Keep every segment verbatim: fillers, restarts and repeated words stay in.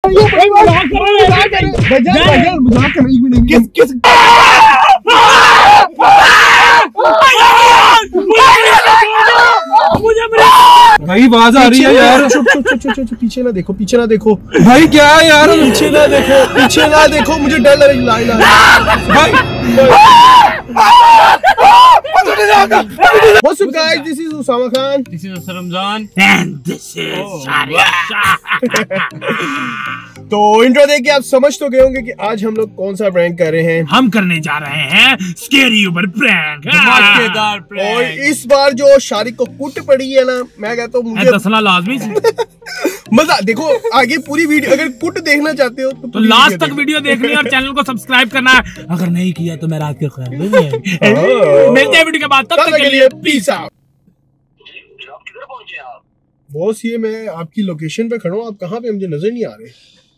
भाई आवाज आ रही है यार। चुप चुप चुप चुप चुप पीछे ना देखो, पीछे ना देखो भाई क्या है यार, पीछे ना देखो, पीछे ना देखो, मुझे डर लग रहा है भाई। What's up guys, this is Usama Khan, this is Ramzan and this is Sharia। तो इंट्रो देख के आप समझ तो गए होंगे कि आज हम लोग कौन सा प्रैंक कर रहे हैं। हम करने जा रहे हैं स्केरी ऊपर प्रैंक, धमाकेदार प्रैंक। और इस बार जो शारिक को कुट पड़ी है ना, मैं कहता हूँ मुझे दसना लाजमी मजा। देखो आगे पूरी वीडियो अगर कुट देखना चाहते हो तो, तो लास्ट तक वीडियो देखनी है और चैनल को सब्सक्राइब करना है। अगर नहीं किया तो मैं रात के ख्याल में मिलते हैं वीडियो के बाद, तब तक के लिए पीस आउट। किधर पहुंचे आप? बॉस ये मैं आपकी लोकेशन पे खड़ा हूँ, आप कहाँ पे मुझे नजर नहीं आ रहे।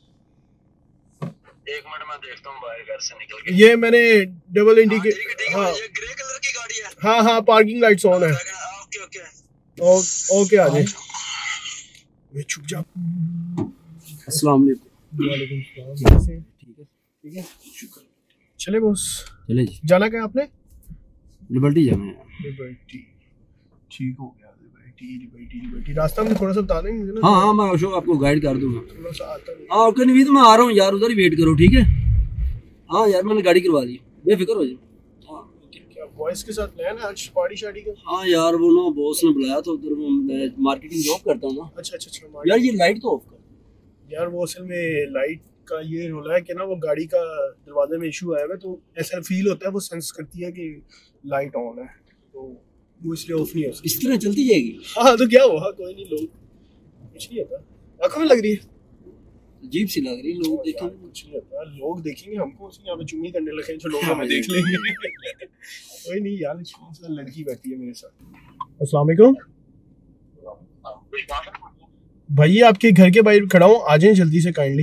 एक मिनट मैं देखता हूँ बाहर घर से निकल के। ये मैंने डबल इंडिकेटर, हाँ ये ग्रे कलर की गाड़ी है। हाँ हाँ पार्किंग लाइट्स ऑन है। ओके ओके ओके आ जाए। मैं छुप जा। अस्सलाम वालेकुम। वालेकुम सलाम। ठीक है ठीक है शुक्र। चले बॉस, चले जी। जाना क्या आपने? लिबर्टी जाना है। लिबर्टी ठीक हो गया। लिबर्टी लिबर्टी लिबर्टी रास्ता में थोड़ा सा बता देंगे मुझे ना। हाँ हाँ मैं अशोक आपको गाइड कर दूंगा। थोड़ा सा आता नहीं। हाँ ओके नवीद मैं आ रहा हूँ यार, उधर ही वेट करो ठीक है। हाँ यार मैंने गाड़ी करवा दी, बेफिक्र हो जाओ। क्या बॉयज के साथ प्लान है आज पार्टी शादी का? हाँ यार वो ना बॉस ने बुलाया था उधर, मैं मार्केटिंग जॉब करता हूँ ना। अच्छा अच्छा अच्छा यार ये लाइट तो ऑफ कर यार। वो असल में लाइट का ये रोला है कि ना वो गाड़ी का दरवाजे में इशू आया है, तो ऐसा फील होता है, वो सेंस करती है कि लाइट ऑन है, तो वो इसलिए ऑफ नहीं हो सकती। इस तरह चलती जाएगी। हाँ तो क्या हुआ, कोई नहीं, लोग कुछ नहीं होता। आंखों में लग रही है, अजीब सी लग रही है, लोग देखेंगे कुछ नहीं होता। लोग देखेंगे हमको, यहाँ पे चुम्मी करने लगे जो लोग हमें देख लेंगे। कोई नहीं यार, लड़की बैठी है मेरे साथ। अस्सलाम वालेकुम भाई, आपके घर के बाहर खड़ा हूँ, आ जाएं जल्दी से काइंडली।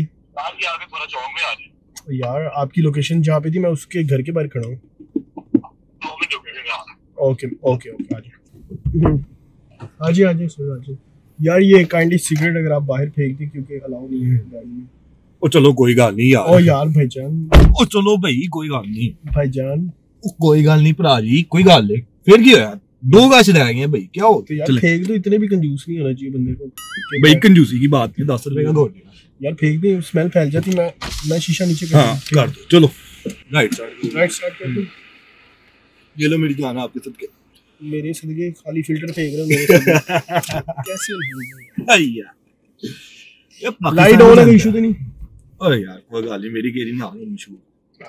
यार आपकी लोकेशन जहाँ पे थी मैं उसके घर के बाहर खड़ा हूँ। ओके ओके ओके आ जाए आ जाए आ जाए सर आ जाए। यार ये काइंडली सिगरेट अगर आप बाहर फेंक दी, क्योंकि अलाउ नहीं है गाड़ी में। ओ चलो कोई गल नहीं यार। ओ यार भाईजान, ओ चलो भाई कोई गल नहीं भाईजान, ओ कोई गल नहीं भरा जी, कोई गल नहीं। फिर की होया, दो गश रह गए भाई, क्या हो तो यार फेंक दो, इतने भी कंजूस नहीं होना चाहिए बंदे को भाई। कंजूसी की बात नहीं, दस रुपए का दो यार फेंक दे, स्मेल फैल जाती। मैं मैं शीशा नीचे कर हाँ कर दो। चलो राइट साइड राइट स्टार्ट कर दो। ये लो मेरी जान आपके सदके। मेरे सदके खाली फिल्टर फेंक रहे हो मेरे सदके। कैसे भैया ये लाइट ऑन है, इशू तो नहीं? अरे यार कोई गल नहीं, मेरी गेरी ना हो इशू।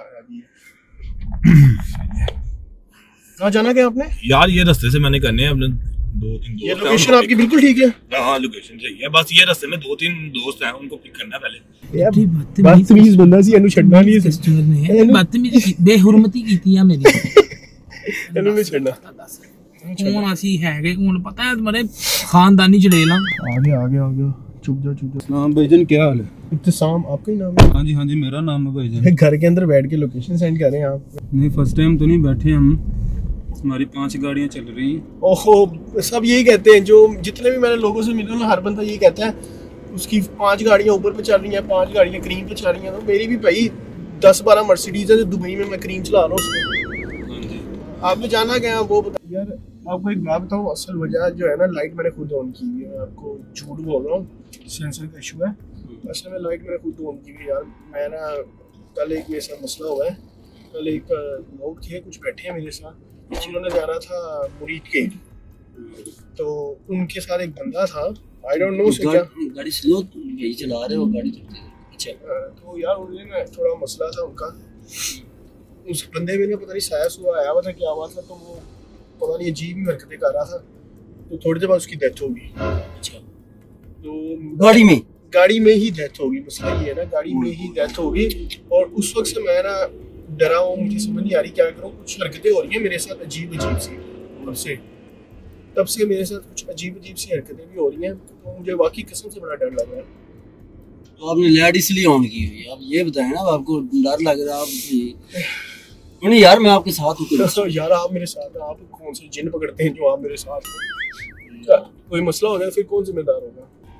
कहाँ जाना क्या आपने? यार ये रास्ते से मैंने करने हैं अपने दो तीन दोस्त। ये लोकेशन आपकी बिल्कुल ठीक है? हाँ लोकेशन सही है, बस ये रास्ते में दो तीन दोस्त हैं, उनको पिक करना पहले। यार बदतमीज बंदा सी, एनु छड़ना नहीं है। कस्टमर ने बदतमीजी बेहुरमती कीती है मेरी। एनु नहीं छड़ना। ਹੁਣ ਅਸੀਂ ਹੈਗੇ, ਹੁਣ ਪਤਾ ਹੈ ਮੇਰੇ खानदानी जड़ेल। आगे आगे आगे चुप जा चुप जा। सलाम भाईजान, क्या हाल है? इब्तिसाम आपका ही नाम है? हाँ जी हाँ जी मेरा नाम है भाईजान। घर के अंदर बैठ के लोकेशन सेंड कर रहे हैं आप? नहीं फर्स्ट टाइम तो नहीं बैठे हम, हमारी पांच गाड़ियाँ चल रही हैं। ओहो सब यही कहते हैं, जो जितने भी मैंने लोगों से मिला ना, हर बंदा यही कहता है उसकी पांच गाड़ियाँ ऊपर पे चल रही हैं, पांच गाड़ियाँ क्रीम पे चल रही हैं। तो मेरी भी भाई दस बारह मर्सिडीज है जो दुबई में मैं क्रीम चला रहा हूँ उसमें। आपने जाना क्या वो बता। यार आपको एक बात बताऊँ, असल वजह जो है ना, लाइट मैंने खुद ऑन की हुई है। मैं आपको झूठ बोल रहा हूँ, सेंसर का इशू है। असल में लाइट मैंने खुद ऑन की हुई है। यार मैं ना कल एक मेरे साथ मसला हुआ है। कल एक लोग थे कुछ बैठे हैं मेरे साथ, जिन्होंने जाना था मुरीद के, तो उनके साथ एक बंदा था, आई डोंट नो से क्या गाड़ी स्लो यही चला रहे हो गाड़ी चलती है। अच्छा तो यार उन्होंने थोड़ा मसला था उनका, उस बंदे में पता नहीं साया सुआ आया हुआ था क्या हुआ था, तो वो पता नहीं अजीब ही हरकतें कर रहा था। तो थोड़ी देर बाद उसकी डेथ हो गई। अच्छा तो गाड़ी में गाड़ी में ही डेथ हो गई। मसला ये है ना, गाड़ी में ही डेथ हो गई। और उस वक्त से मैं ना डरा हूँ, मुझे समझ नहीं आ रही क्या करूँ। कुछ हरकतें हो रही हैं मेरे साथ अजीब अजीब सी, तब से तब से मेरे साथ कुछ अजीब अजीब सी हरकतें भी हो रही हैं। तो मुझे वाकई कसम से बड़ा डर लग रहा है। तो आपने लाइट इसलिए ऑन की हुई है, आप ये बताएं ना, आपको डर लग रहा है? आप नहीं यार मैं आपके साथ हूँ। यार आप मेरे साथ हैं, आप कौन से जिन पकड़ते हैं जो आप मेरे साथ हैं? कोई मसला हो जाए फिर कौन जिम्मेदार होगा?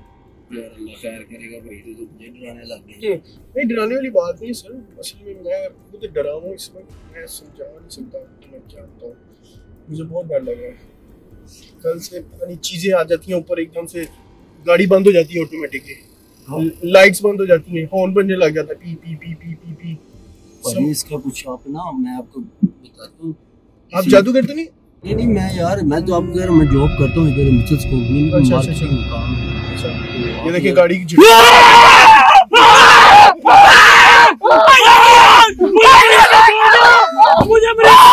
यार अल्लाह खैर करेगा भाई, तो मुझे डराने लग गए। नहीं डराने वाली बात नहीं सर, असल में मैं खुद डरा हूँ इस वक्त, मैं समझा नहीं सकता कि मैं क्या बताऊँ, मुझे बहुत डर लग रहा है। कल से पता नहीं चीज़ें आ जाती हैं ऊपर, एकदम से गाड़ी बंद हो जाती है ऑटोमेटिकली, लाइट्स बंद हो जाती हैं, हॉर्न बजने लग जाता है, पी पी पी पी पी पी। भाई इसका कुछ आप ना, मैं आपको बताता हूँ। आप जादू करते नहीं? नहीं नहीं मैं यार, मैं तो आपको यार, मैं जॉब करता हूँ इधर मिसेस कंपनी में, अच्छा, मार्केटिंग अच्छा, काम है। अच्छा, ये देखिए गाड़ी की मुझे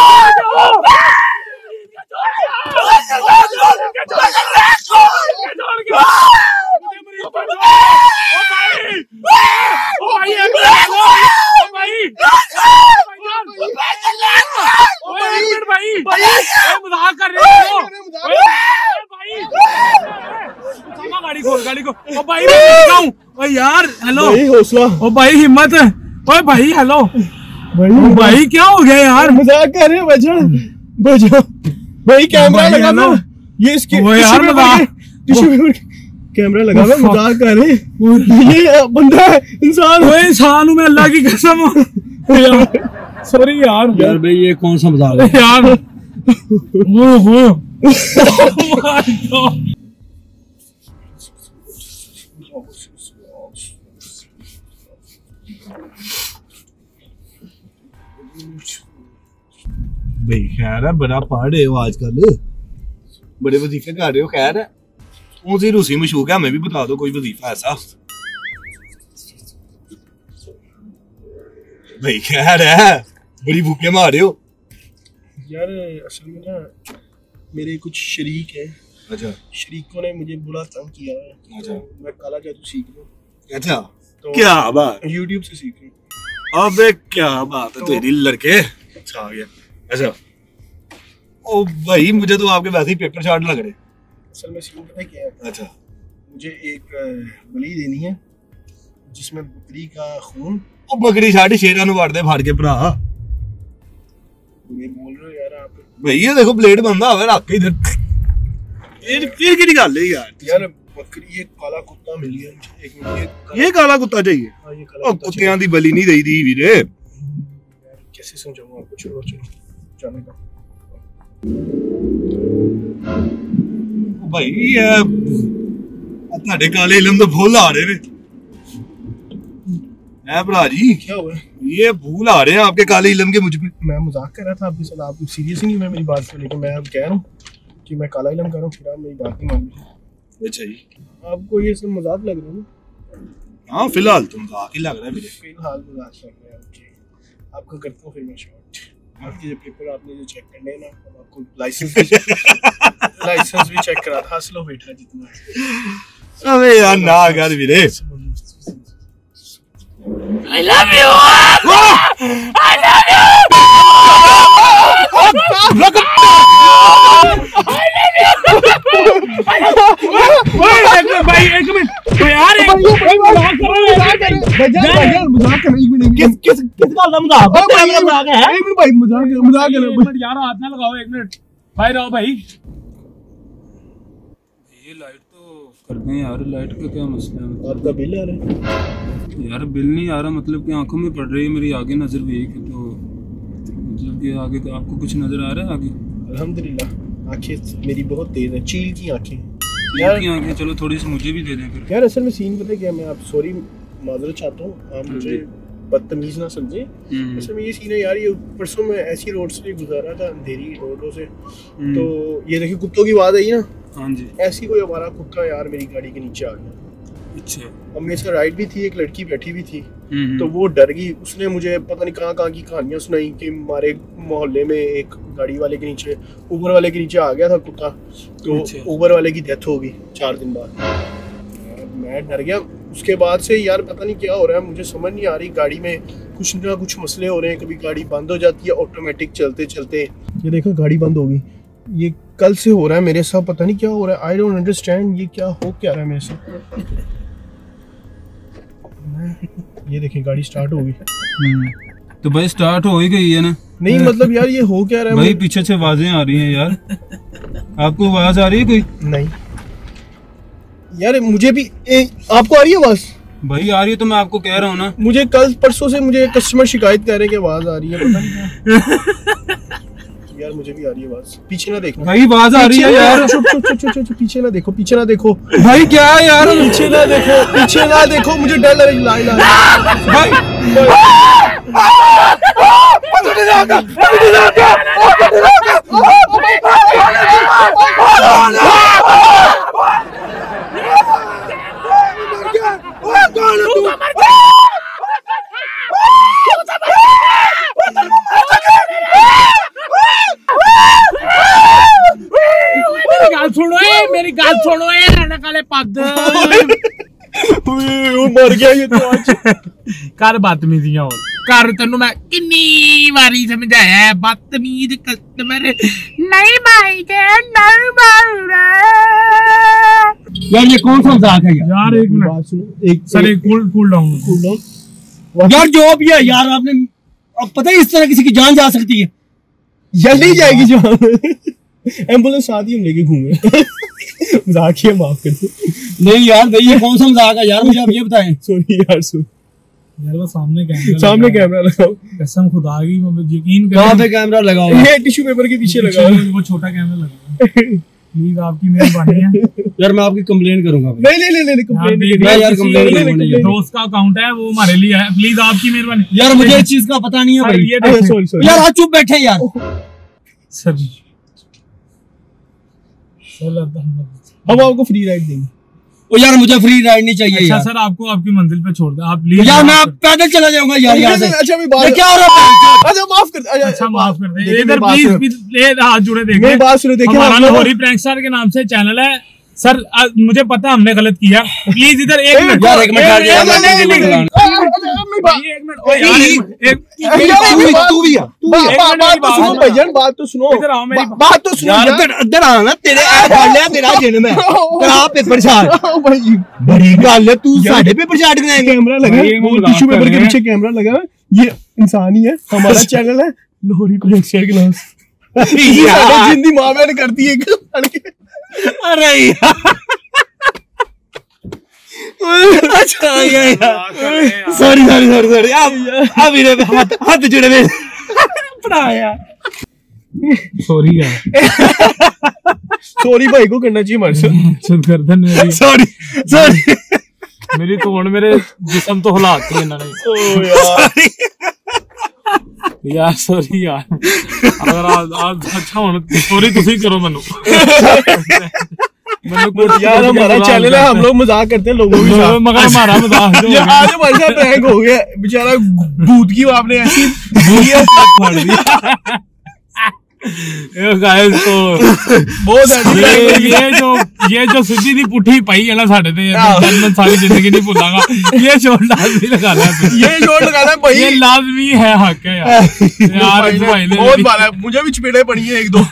मजाक कर रहे हो गाड़ी खोल, गाड़ी को। ओ भाई ओ यार हेलो हौसला, ओ भाई हिम्मत, ओ भाई हेलो भाई, भाई क्या हो गया यार? मजाक कर रहे हो बचा बचा भाई, कैमरा लगा ना ये इसके, वो यार मजाक, कैमरा लगा मैं मजाक कर रहे, ये बंदा है इंसान, वो इंसान हूँ मैं, अल्लाह की कसम। सॉरी यार, यार भाई ये कौन सा मजाक है यार? वो वो भाई खैर है, बड़ा पढ़ रहे हो आजकल, बड़े वजीफे कर रहे हो। खैर है, उसी रूसी मशहूर है, हमें भी बता दो कोई वजीफा ऐसा। भाई खैर है, बड़ी भूखे मार रहे हो यार। असल में ना मेरे कुछ शरीक हैं, अच्छा, शरीकों ने मुझे बुरा तंग किया है, अच्छा। तो मैं काला जादू सीख लूं, अच्छा तो क्या बात, यूट्यूब से सीख लूं। अबे क्या बात है तो- तेरी लड़के, अच्छा आ गया। अच्छा ओ भाई, मुझे तो आपके वैसे ही पेपर चार्ट लग रहे। असल में सीन पता है क्या है, अच्छा, मुझे एक अ, बलि देनी है जिसमें बकरी का खून। ओ बकरी छाड़ी शेरा नु वाड़ दे फाड़ के भरा। ये बोल रहे हो यार आप? भाई ये देखो ब्लेड बंदा हुआ रख के इधर, ये फिर की गल है यार। यार बकरी, ये काला कुत्ता मिल गया मुझे, एक मिनट, ये काला- ये काला कुत्ता चाहिए? हाँ, ये काला ओ कुत्ता कुत्तियां दी बलि नहीं देई दी वीरे। चाहिए। यार, कैसे समझाऊं आपको, चलो चलो जाने दो। ओ भाई ये ਤੁਹਾਡੇ काले इलम तो फूल आ रहे ने। है भरा जी, क्या हुआ? ये फूल आ रहे हैं आपके काले इलम के मुझ पे। मैं मजाक कर रहा था आपके साथ, आप सीरियस ही नहीं हुए मेरी बात से, लेकिन मैं अब कह रहा हूँ कि मैं काला इलम कर रहा हूँ, फिर आप मेरी बात नहीं मान रहे। अच्छा जी, आपको ये सब मजाक लग रहा है ना? हाँ फिलहाल तो मजाक ही लग रहा है मेरे। फिलहाल मजाक लग रहा है, ओके। आपको करता हूँ फिर मैं शॉर्ट। आपके जो पेपर आपने जो चेक करने हैं ना, अब आपको लाइसेंस भी लाइसेंस भी चेक करा था। हंस लो बेटा जितना। अबे यार ना कर वीरे। I love you! I love you! भाई एक मिनट यार, एक मजाक कर रहे हो, मजाक कर एक मिनट, किस किस किस बात का मजाक? कैमरा मजाक है एक मिनट भाई, मजाक मजाक कर एक मिनट यार, हाथ ना लगाओ, एक मिनट भाई रहो भाई। ये लाइट तो करते हैं यार, लाइट का क्या मसला है? आपका बिल आ रहा है यार बिल नहीं आ रहा, मतलब कि आंखों में पड़ रही है मेरी, आगे नजर वीक है, तो मतलब कि आगे तो आपको कुछ नजर आ रहा है आगे? अल्हम्दुलिल्लाह, आंखें मेरी बहुत तेज है, चील की आंखें यार की आंखें। चलो थोड़ी सी मुझे भी दे दें फिर। यार। असल में सीन पता है क्या, मैं आप सॉरी माजरत चाहता हूँ, आप मुझे बदतमीज ना समझे। असल में ये सीन है यार, ये परसों में ऐसी रोड से गुजारा था, अंधेरी रोडों से, तो ये देखिए कुत्तों की आवाज़ आई ना, हाँ जी। ऐसी कोई हमारा कुत्ता यार मेरी गाड़ी के नीचे आ गया। अच्छा। अब मेरे से राइड भी थी, एक लड़की बैठी भी थी, तो वो डर गई, उसने मुझे पता नहीं कहाँ कहाँ की कहानियाँ सुनाई कि हमारे मोहल्ले में एक गाड़ी वाले के नीचे, ऊबर वाले के नीचे आ गया था कुत्ता, तो अच्छा। ऊबर वाले की डेथ हो गई चार दिन बाद। यार मैं डर गया, उसके बाद से यार पता नहीं क्या हो रहा है, मुझे समझ नहीं आ रही, गाड़ी में कुछ ना कुछ मसले हो रहे हैं, कभी गाड़ी बंद हो जाती है ऑटोमेटिक चलते चलते। ये देखो गाड़ी बंद हो गई, ये कल से हो रहा है मेरे साथ, पता नहीं क्या हो रहा है, आई डोंट अंडरस्टैंड, ये क्या हो क्या रहा है मेरे साथ। ये देखें गाड़ी स्टार्ट हो गई। तो भाई स्टार्ट हो ही गई है ना? नहीं मतलब यार ये हो क्या रहा है भाई पीछे से आवाजें आ रही हैं यार, आपको आवाज आ रही है कोई? नहीं यार मुझे भी ए, आपको आ रही है आवाज? भाई आ रही है तो मैं आपको कह रहा हूँ ना। मुझे कल परसों से मुझे कस्टमर शिकायत कर रहे हैं कि आवाज आ रही है, पता नहीं क्या। यार मुझे भी आ रही है आवाज, पीछे ना देखना भाई, आवाज आ रही है यार। चुप चुप चुप चुप चुप, पीछे ना देखो, पीछे ना देखो भाई क्या है यार, पीछे ना देखो, पीछे ना देखो, मुझे डर लग रहा है भाई। मेरी गाल सुनो ए, मेरी गाल सुनो ए, रहने काले पद। वो मर गया ये तो आज। कर बदतमीजियां और कर, तेनू मैं कितनी बारी समझाया है, बदतमीज कस्टमर नहीं भाई के नहीं मारना। यार ये कौन सा मजाक है यार? यार एक मिनट, बात सुनो, एक सर एक cool cool down cool down. यार जो भी है यार, आपने अब पता है इस तरह किसी की जान जा सकती है। जल्दी जाएगी जो एम्बुलेंस साथ ही हम लेके घूमे। मजाक ही है, माफ कर दो। नहीं यार भाई ये कौन सा मजाक है यार, मुझे आप ये बताएं। सॉरी यार, सॉरी यार वो सामने कैमरा सामने कैमरा लगाओ, कसम खुदा की, मैं यकीन कहाँ कर पे कैमरा लगा हुआ है? ये टिश्यू पेपर के पीछे लगाओ। वो छोटा कैमरा लगा, प्लीज आपकी मेहरबानी है। यार मैं आपकी कंप्लेन करूंगा भाई। नहीं नहीं नहीं, कंप्लेन नहीं मैं यार कंप्लेन नहीं, नहीं, नहीं, नहीं, दोस्त का अकाउंट है वो हमारे लिए है, प्लीज आपकी मेहरबानी। यार मुझे इस चीज का पता नहीं है सर, भाई। ये नहीं। देखें। सॉरी सॉरी यार आप चुप बैठे यार। सर सर हम आपको फ्री राइड देंगे। ओ यार मुझे फ्री राइड नहीं चाहिए अच्छा यार। सर, आपको आपकी मंजिल पे छोड़ दे आप प्लीज। यार मैं पैदल चला जाऊंगा यार यहाँ से। अच्छा मैं ये बात, क्या हो रहा है? अच्छा माफ कर, अच्छा माफ कर दे, देखिए, इधर मेरी बात प्लीज सुनो। प्लीज हाथ जुड़े देखें। मेरी बात सुनो, देखिए हमारा हम लोग- लाहौरी प्रैंकस्टार के नाम से चैनल है सर। आ, मुझे पता हमने गलत किया, प्लीज इधर एक मिनट यार एक मिनट यार, एक यार, मिनट, मैं एक नहीं मिनट, बोलूंगा। एक मिनट, ओ यार, एक मिनट, एक- यार, मेरी यार, बात- मेरी बात- तू भी आ, तू भी बा- एक बा- मिनट, बात मेरी तो बात सुनो सुनो। भैया, बात तो सुनो, इधर आओ, मेरी बा- बात तो सुनो यार यार। इधर इधर आना, तेरे ऐ गल है, तेरा जन्म है, करा पेपर छाट। ओ भाई, बड़ी गल है, तू साडे पेपर छाट कराएंगे। कैमरा लगा भाई, है, वो वो मजाक टिश्यू कर पेपर रहे के हैं। पीछे कैमरा लगा है, ये इंसान ही है, हमारा चैनल है लाहौरी प्रैंकस्टार के नाम से। ये साढ़े जिंदी माँ बहन करती है लड़के। अरे यार अच्छा यार, सॉरी सॉरी सॉरी सॉरी, अब अब मेरे हाथ हाथ जुड़े हुए पड़ा यार। सॉरी यार, सॉरी भाई को करना चाहिए हमारे साथ। चल गर्दन मेरी सॉरी सॉरी मेरी तो ਹੁਣ मेरे जिस्म तो हिलाती है ना। ओ यार, यार सॉरी यार, अगर आज आज अच्छा होना सॉरी ਤੁਸੀਂ करो ਮੈਨੂੰ ਮੈਨੂੰ यार हमारा चैनल है, हम लोग मजाक करते हैं लोगों के साथ। मगर हमारा मजाक जो ये हो गया। आज हमारे साथ प्रैंक हो गया, बेचारा भूत की आपने ऐसी फाड़ दिया। ये गाइस तो बहुत ऐसी ये prank हुई। ये जो ये जो सिद्धि दी पुठी पाई है ना साढ़े ते मैं सारी जिंदगी नहीं भूलांगा। ये शॉट लाजमी लगाना है, ये शॉट लगाना है भाई, ये लाजमी है, हक है यार। यार इस भाई ने बहुत बार है, मुझे भी चपेटे पड़ी है एक दो।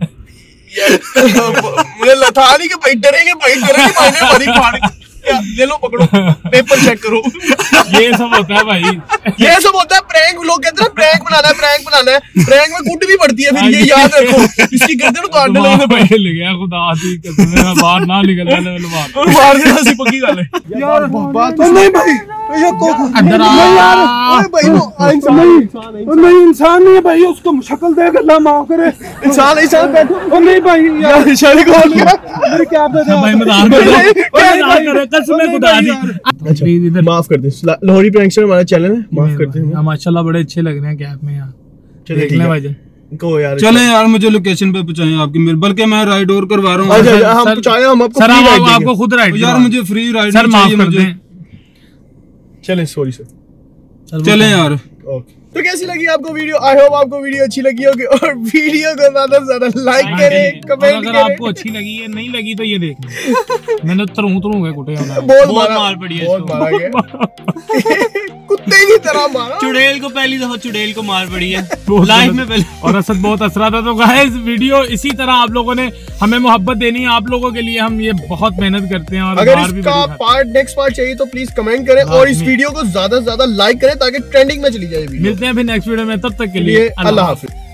मुझे था नहीं कि भाई डरेंगे, भाई डरेंगे, भाई ने हमारी फाड़ या, ले लो पकड़ो, पेपर चेक करो। ये सब होता है भाई। ये सब होता है प्रैंक, लोग कहते हैं प्रैंक बनाना है, प्रैंक बनाना है, प्रैंक में कुट भी पड़ती है, फिर ये याद रखो, इसकी गर्दन उतारने लगे भाई, पहले ले गया खुदा दी कसम, मैं बाहर ना निकल रहा मैं बाहर। और मार देना सी पक्की गल है यार। बात तो नहीं भाई, ये को अंदर आ ओए भाई वो इंसान नहीं, नहीं इंसान नहीं है भाई, उसको शक्ल देख अल्लाह माफ करे। इंसान इंसान बैठो। ओ नहीं भाई यार, यार शरीक हो गया। मेरी क्या दे दे भाई मजाक कर रहा हूं, मजाक कर रहा हूं, कसम है खुदा दी। अच्छा इधर माफ कर दे, लाहौरी प्रैंकस्टार हमारा चैनल है, माफ कर दे हमें। माशाल्लाह बड़े अच्छे लग रहे हैं कैप में यार। चलिए देख ठीक ले है भाईजान। को यार चले यार, मुझे लोकेशन पे पहुंचाएं आपकी मेरे, बल्कि मैं राइड और करवा रहा अच्छा हूँ अच्छा, हम सर- चाहे हम आपको सर free हम ride आप- देंगे। आपको खुद राइड यार, मुझे फ्री राइड सर माफ चाहिए कर मुझे। दें। चले सॉरी सर। चले यार। ओके, तो कैसी लगी आपको वीडियो? आई होप आपको वीडियो अच्छी लगी होगी, और वीडियो को ज्यादा से ज्यादा लाइक करें, और कमेंट अगर करें। आपको अच्छी लगी है नहीं लगी तो ये देख लें। मैंने तरू तरू गए कुटे होना बहुत मारा, मार पड़ी है बहुत इसको। मारा गया। कुत्ते की तरह मारा। चुड़ैल को पहली दफा चुड़ैल को मार पड़ी है बहुत लाइफ गलत। में पहले। और असद बहुत असरा था। तो गाइस वीडियो इसी तरह आप लोगों ने हमें मोहब्बत देनी है, आप लोगों के लिए हम ये बहुत मेहनत करते हैं। और अगर मार भी इसका बड़ी खाते हैं। पार्ट नेक्स्ट पार्ट चाहिए तो प्लीज कमेंट करें, और इस लाजमी। वीडियो को ज्यादा से ज्यादा लाइक करें ताकि ट्रेंडिंग में चली जाए वीडियो। मिलते हैं फिर नेक्स्ट वीडियो में, तब तक के लिए लिए अल्लाह हाफिज।